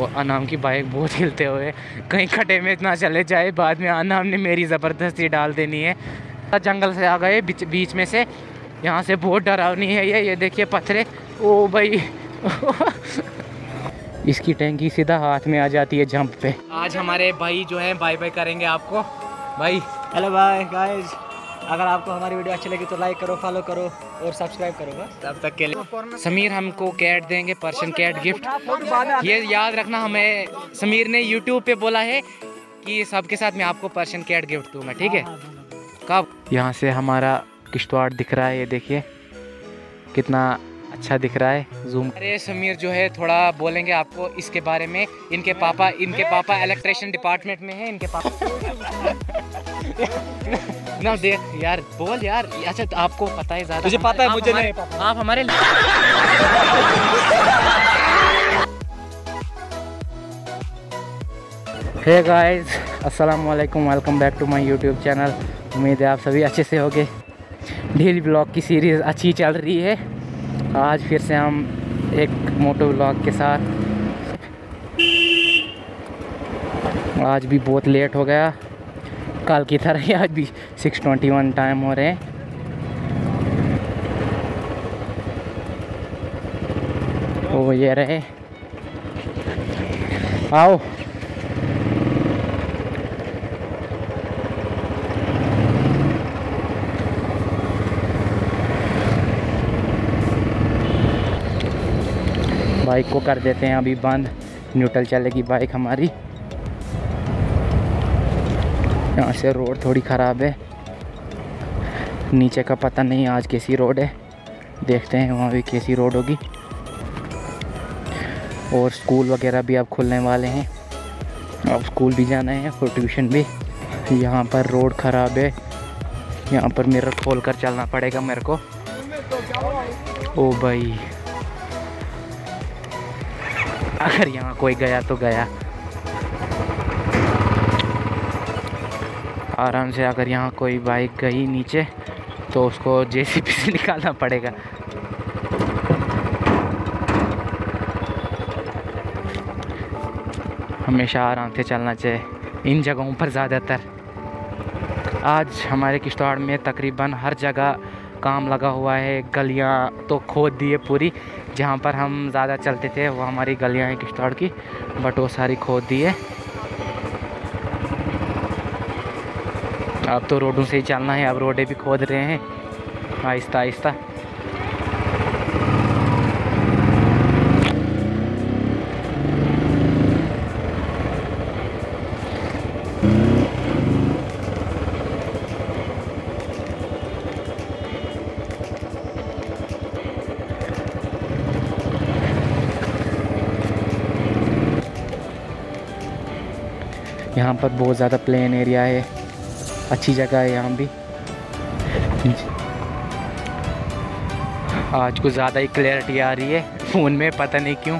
अनाम की बाइक बहुत हिलते हुए, कहीं खड्डे में ना चले जाए, बाद में अनाम ने मेरी ज़बरदस्ती डाल देनी है। जंगल से आ गए बीच में से, यहाँ से बहुत डरावनी है ये देखिए पत्थरे। ओ भाई इसकी टैंकी सीधा हाथ में आ जाती है जंप पे। आज हमारे भाई जो है बाय बाय करेंगे आपको। भाई हेलो बाय गाइस, अगर आपको हमारी वीडियो अच्छी लगी तो लाइक करो, फॉलो करो और सब्सक्राइब करो। बस तब तक के लिए समीर हमको कैट देंगे, पर्शियन कैट गिफ्ट। ये याद रखना, हमें समीर ने यूट्यूब पे बोला है कि सबके साथ मैं आपको पर्शियन कैट गिफ्ट दूंगा, ठीक है? कब? यहाँ से हमारा किश्तवाड़ दिख रहा है, ये देखिए कितना अच्छा दिख रहा है, जूम। अरे समीर जो है थोड़ा बोलेंगे आपको इसके बारे में। इनके पापा इलेक्ट्रिशियन डिपार्टमेंट में है। इनके पापा ना देख यार, बोल यार। अच्छा तो आपको पता है ज़्यादा? तुझे पता है, मुझे नहीं पता। आप हमारे हे गाइस, अस्सलाम वालेकुम, welcome back to my YouTube channel. उम्मीद है आप सभी अच्छे से होंगे। डेली ब्लॉग की सीरीज़ अच्छी चल रही है। आज फिर से हम एक मोटो ब्लॉग के साथ। आज भी बहुत लेट हो गया, कल की तरह ही आज भी 6:21 टाइम हो रहे हैं। ओ ये रहे, आओ। बाइक को कर देते हैं अभी बंद, न्यूट्रल चलेगी बाइक हमारी। यहाँ से रोड थोड़ी ख़राब है, नीचे का पता नहीं आज कैसी रोड है, देखते हैं वहाँ भी कैसी रोड होगी। और स्कूल वगैरह भी अब खुलने वाले हैं, अब स्कूल भी जाना है और ट्यूशन भी। यहाँ पर रोड ख़राब है, यहाँ पर मिरर खोल कर चलना पड़ेगा मेरे को। ओ भाई, अगर यहाँ कोई गया तो गया आराम से। अगर यहाँ कोई बाइक गई नीचे तो उसको जेसीबी से निकालना पड़ेगा। हमेशा आराम से चलना चाहिए इन जगहों पर ज़्यादातर। आज हमारे किश्तवाड़ में तकरीबन हर जगह काम लगा हुआ है। गलियाँ तो खोद दी है पूरी, जहाँ पर हम ज़्यादा चलते थे वो हमारी गलियाँ हैं किश्तवाड़ की, बट वो सारी खोद दी है। अब तो रोडों से ही चलना है, अब रोडें भी खोद रहे हैं आहिस्ता आहिस्ता। यहाँ पर बहुत ज़्यादा प्लेन एरिया है, अच्छी जगह है यहाँ भी। आज कुछ ज़्यादा ही क्लैरिटी आ रही है फ़ोन में, पता नहीं क्यों।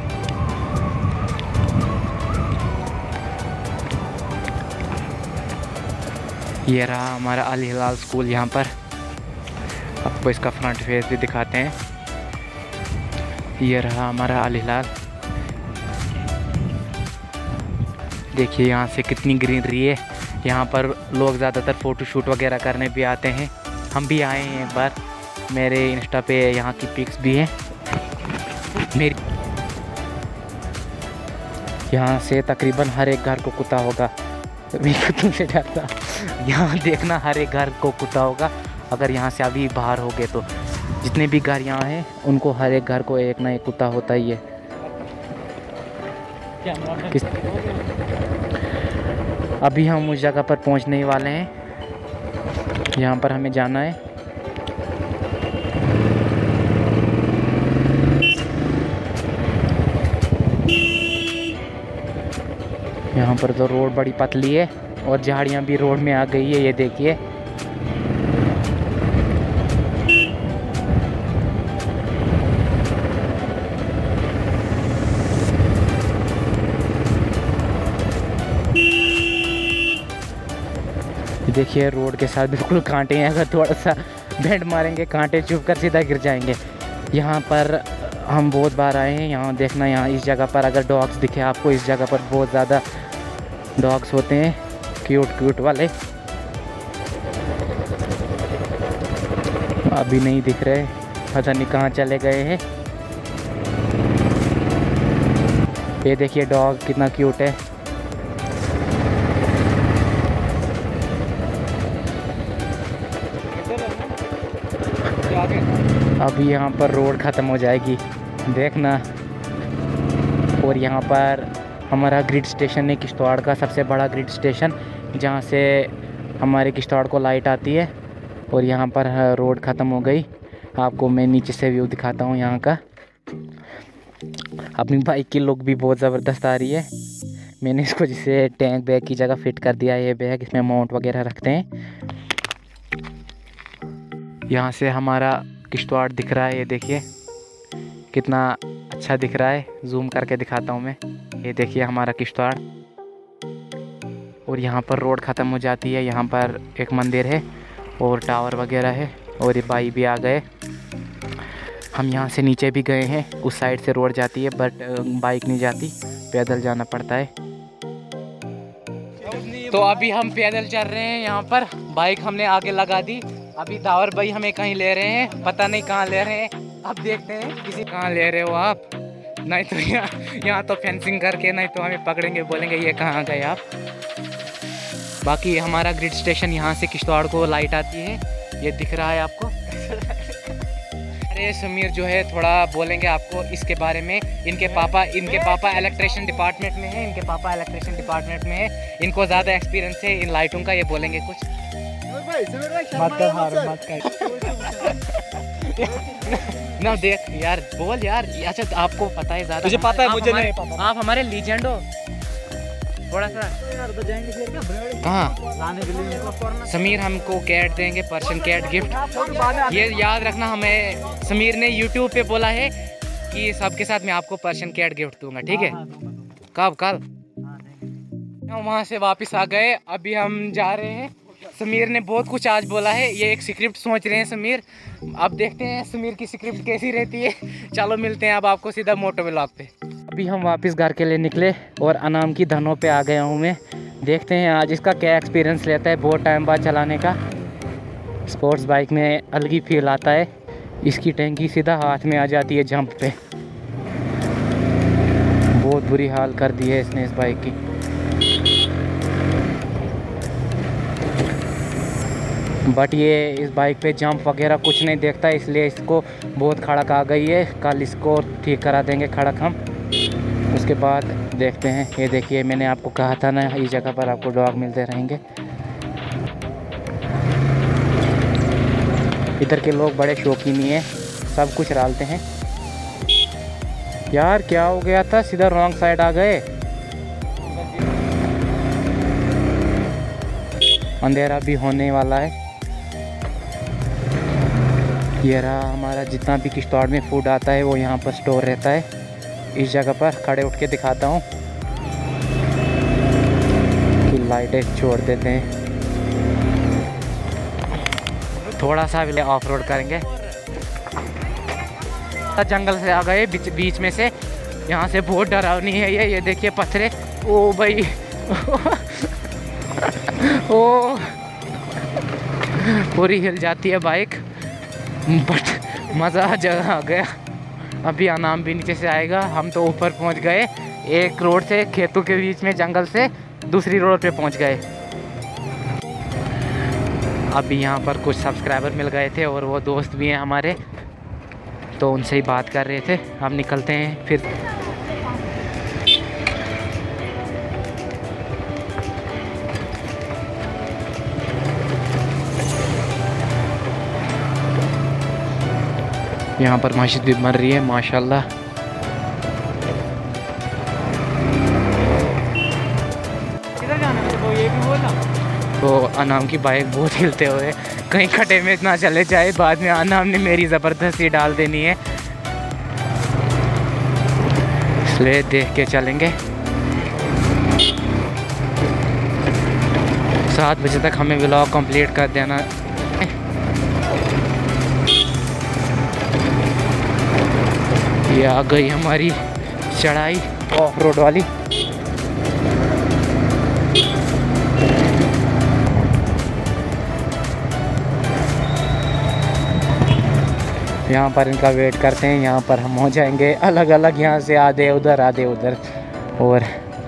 ये रहा हमारा अल हिलाल स्कूल। यहाँ पर आपको इसका फ्रंट फेस भी दिखाते हैं। ये रहा हमारा अल हिलाल, देखिए यहाँ से कितनी ग्रीनरी है। यहाँ पर लोग ज़्यादातर फ़ोटोशूट वगैरह करने भी आते हैं, हम भी आए हैं एक बार। मेरे इंस्टा पे यहाँ की पिक्स भी हैं मेरी। यहाँ से तकरीबन हर एक घर को कुत्ता होगा, मैं कुत्तों से डरता। यहाँ देखना हर एक घर को कुत्ता होगा अगर यहाँ से अभी बाहर हो गए तो। जितने भी घर यहाँ हैं उनको हर एक घर को एक ना एक कुत्ता होता ही है। अभी हम उस जगह पर पहुंचने वाले हैं, यहाँ पर हमें जाना है। यहाँ पर तो रोड बड़ी पतली है और झाड़ियाँ भी रोड में आ गई है, ये देखिए। देखिए रोड के साथ बिल्कुल कांटे हैं, अगर थोड़ा सा बेंड मारेंगे कांटे चुभ कर सीधा गिर जाएंगे। यहाँ पर हम बहुत बार आए हैं यहाँ। देखना यहाँ इस जगह पर अगर डॉग्स दिखे आपको, इस जगह पर बहुत ज़्यादा डॉग्स होते हैं, क्यूट क्यूट वाले। अभी नहीं दिख रहे, पता नहीं कहाँ चले गए हैं। ये देखिए डॉग कितना क्यूट है। अभी यहाँ पर रोड ख़त्म हो जाएगी, देखना। और यहाँ पर हमारा ग्रिड स्टेशन है, किश्तवाड़ का सबसे बड़ा ग्रिड स्टेशन, जहाँ से हमारे किश्तवाड़ को लाइट आती है। और यहाँ पर रोड ख़त्म हो गई। आपको मैं नीचे से व्यू दिखाता हूँ यहाँ का। अपनी बाइक की लुक भी बहुत ज़बरदस्त आ रही है। मैंने इसको जैसे टैंक बैग की जगह फिट कर दिया है। ये बैग, इसमें माउंट वगैरह रखते हैं। यहाँ से हमारा किश्तवाड़ दिख रहा है, ये देखिए कितना अच्छा दिख रहा है। जूम करके दिखाता हूँ मैं। ये देखिए हमारा किश्तवाड़। और यहाँ पर रोड ख़त्म हो जाती है। यहाँ पर एक मंदिर है और टावर वगैरह है। और ये भाई भी आ गए। हम यहाँ से नीचे भी गए हैं, उस साइड से रोड जाती है, बट बाइक नहीं जाती, पैदल जाना पड़ता है। तो अभी हम पैदल चल रहे हैं। यहाँ पर बाइक हमने आगे लगा दी। अभी दावर भाई हमें कहीं ले रहे हैं, पता नहीं कहाँ ले रहे हैं। अब देखते हैं किसी कहाँ ले रहे हो आप। नहीं तो यहाँ तो फेंसिंग करके, नहीं तो हमें पकड़ेंगे, बोलेंगे ये कहाँ गए आप। बाकी हमारा ग्रिड स्टेशन यहाँ से किश्तवाड़ को लाइट आती है, ये दिख रहा है आपको। अरे समीर जो है थोड़ा बोलेंगे आपको इसके बारे में। इनके पापा इलेक्ट्रिशियन डिपार्टमेंट में है। इनको ज़्यादा एक्सपीरियंस है इन लाइटों का, ये बोलेंगे कुछ। ना देख यार, बोल यार। अच्छा आपको पता है ज़्यादा, तुझे पता है, मुझे नहीं पता। आप हमारे लीजेंड हो थोड़ा सा। कहाँ समीर हमको कैट देंगे, पर्शियन कैट गिफ्ट। ये याद रखना, हमें समीर ने यूट्यूब पे बोला है कि सबके साथ मैं आपको पर्शियन कैट गिफ्ट दूंगा, ठीक है। कल हम वहाँ से वापस आ गए। अभी हम जा रहे हैं। समीर ने बहुत कुछ आज बोला है, ये एक स्क्रिप्ट सोच रहे हैं समीर। अब देखते हैं समीर की स्क्रिप्ट कैसी रहती है। चलो मिलते हैं अब आपको सीधा मोटो व्लॉग पे। अभी हम वापस घर के लिए निकले और अनाम की धनों पे आ गया हूँ मैं। देखते हैं आज इसका क्या एक्सपीरियंस लेता है बहुत टाइम बाद चलाने का। स्पोर्ट्स बाइक में अलग ही फील आता है। इसकी टैंकी सीधा हाथ में आ जाती है जंप पे। बहुत बुरी हाल कर दी है इसने इस बाइक की। बट ये इस बाइक पे जंप वगैरह कुछ नहीं देखता, इसलिए इसको बहुत खड़क आ गई है। कल इसको ठीक करा देंगे खड़क हम। उसके बाद देखते हैं। ये देखिए मैंने आपको कहा था ना, इस जगह पर आपको डॉग मिलते रहेंगे। इधर के लोग बड़े शौकीन ही हैं, सब कुछ डालते हैं। यार क्या हो गया था, सीधा रॉन्ग साइड आ गए। अंधेरा भी होने वाला है। ये रहा हमारा जितना भी किश्तवाड़ में फूड आता है वो यहाँ पर स्टोर रहता है। इस जगह पर खड़े उठ के दिखाता हूँ कि लाइटें छोड़ देते हैं। थोड़ा सा भी ऑफ रोड करेंगे। जंगल से आ गए बीच में से। यहाँ से बहुत डरावनी है ये देखिए पत्थरे। ओ भाई ओ पूरी हिल जाती है बाइक, बट मज़ा आ गया। अभी अनाम भी नीचे से आएगा। हम तो ऊपर पहुंच गए, एक रोड से खेतों के बीच में जंगल से दूसरी रोड पे पहुंच गए। अभी यहाँ पर कुछ सब्सक्राइबर मिल गए थे और वो दोस्त भी हैं हमारे, तो उनसे ही बात कर रहे थे। हम निकलते हैं फिर। यहाँ पर मस्जिद भी बन रही है माशाल्लाह। किधर जाना है तो ये भी बोलना। तो अनाम की बाइक बहुत हिलते हुए, कहीं खड्डे में ना चले जाए, बाद में अनाम ने मेरी ज़बरदस्ती डाल देनी है, इसलिए देख के चलेंगे। 7 बजे तक हमें व्लॉग कंप्लीट कर देना। ये आ गई हमारी चढ़ाई ऑफ रोड वाली। यहाँ पर इनका वेट करते हैं, यहाँ पर हम हो जाएंगे अलग अलग, यहाँ से आधे उधर आधे उधर। और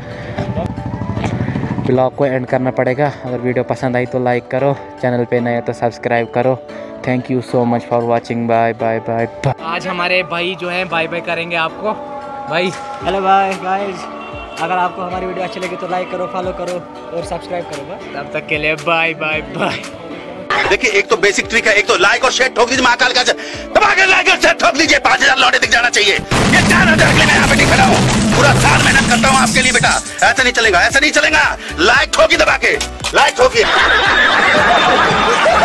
ब्लॉग को एंड करना पड़ेगा। अगर वीडियो पसंद आई तो लाइक करो, चैनल पे नए तो सब्सक्राइब करो। Thank you so much for watching. Bye bye bye. आज हमारे भाई जो हैं बाय बाय करेंगे आपको। भाई हेलो बाय गाइस, अगर आपको हमारी वीडियो अच्छी लगी तो लाइक करो, फॉलो करो और सब्सक्राइब करो। बस तब तक के लिए बाय बाय बाय। देखिए, एक तो बेसिक ट्रिक है, एक तो लाइक और शेयर ठोक दीजिए, महाकाल का दबा के लाइक और शेयर ठोक दीजिए। 5000 लौटे दिख जाना चाहिए। ये 4000 के लिए मैं यहाँ पे नहीं खड़ा हूँ, पूरा साल मेहनत करता हूँ आपके लिए बेटा। ऐसा नहीं चलेगा, ऐसा नहीं चलेगा। लाइक ठोकी दबा के, लाइक ठोकी।